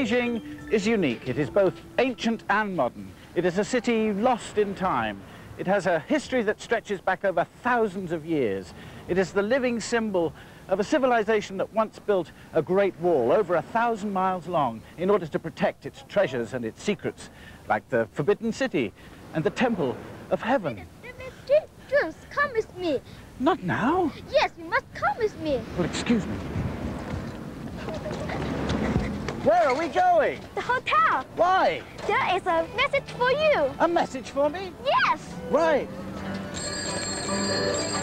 Beijing is unique. It is both ancient and modern. It is a city lost in time. It has a history that stretches back over thousands of years. It is the living symbol of a civilization that once built a great wall over 1,000 miles long in order to protect its treasures and its secrets, like the Forbidden City and the Temple of Heaven. Just come with me. Not now. Yes, you must come with me. Well, excuse me. Where are we going? The hotel. Why? There is a message for you. A message for me? Yes. Right.